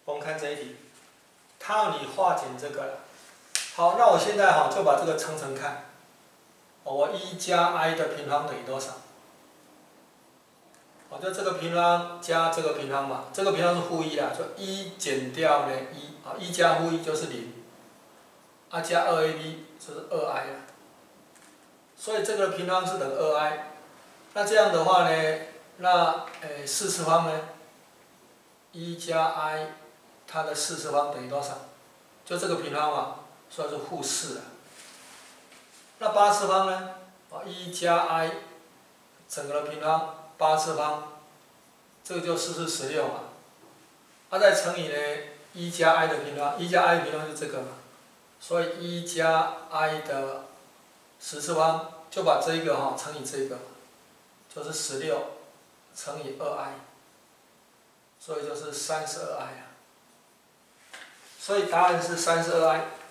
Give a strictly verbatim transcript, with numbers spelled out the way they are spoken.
我们看这一题，它要你化简这个了。好，那我现在哈就把这个乘乘看。我一加 i 的平方等于多少？我就这个平方加这个平方嘛，这个平方是负一啦，就一减掉呢一啊，一加负一就是零，啊加二 a b 就是二 i 啦。所以这个平方是等于二 i。那这样的话呢，那诶四次方呢？一加 i 它的四次方等于多少？就这个平方嘛，所以是负四了。那八次方呢？啊，一加 i 整个的平方八次方，这个就四四十六嘛。它、啊、再乘以呢一加 i 的平方，一加 i 的平方是这个嘛，所以一加 i 的十次方就把这一个哈、哦、乘以这个，就是十六乘以二 i， 所以就是三十二 i 啊。所以答案是三十二 i。